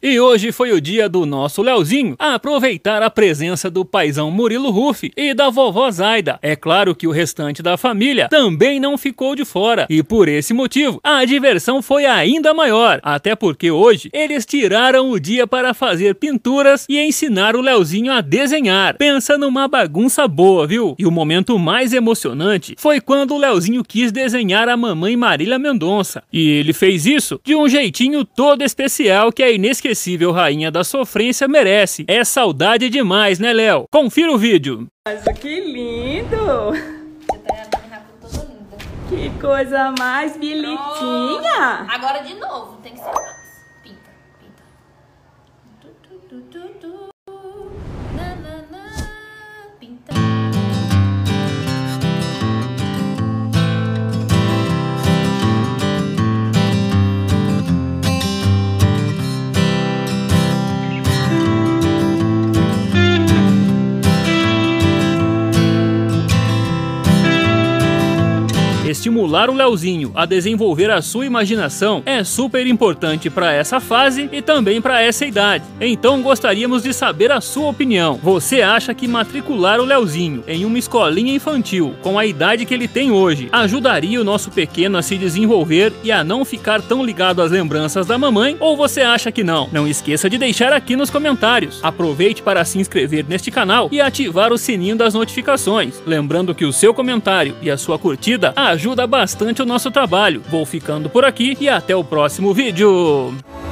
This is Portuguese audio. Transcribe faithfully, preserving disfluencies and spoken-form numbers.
E hoje foi o dia do nosso Leozinho aproveitar a presença do paizão Murilo Huff e da vovó Zaida. É claro que o restante da família também não ficou de fora, e por esse motivo a diversão foi ainda maior, até porque hoje eles tiraram o dia para fazer pinturas e ensinar o Leozinho a desenhar. Pensa numa bagunça boa, viu? E o momento mais emocionante foi quando o Leozinho quis desenhar a mamãe Marília Mendonça, e ele fez isso de um jeitinho todo especial que a inesquecível rainha da sofrência merece. É saudade demais, né, Léo? Confira o vídeo. Mas que lindo! Você tá dando rápido, toda linda. Que coisa mais bonitinha! Agora de novo, tem que ser mais. Pinta, pinta. Tu, tu, tu, tu, tu. Na, na, na. Pinta. Estimular o Leozinho a desenvolver a sua imaginação é super importante para essa fase e também para essa idade. Então gostaríamos de saber a sua opinião. Você acha que matricular o Leozinho em uma escolinha infantil com a idade que ele tem hoje ajudaria o nosso pequeno a se desenvolver e a não ficar tão ligado às lembranças da mamãe? Ou você acha que não? Não esqueça de deixar aqui nos comentários. Aproveite para se inscrever neste canal e ativar o sininho das notificações. Lembrando que o seu comentário e a sua curtida ajuda bastante o nosso trabalho. Vou ficando por aqui e até o próximo vídeo.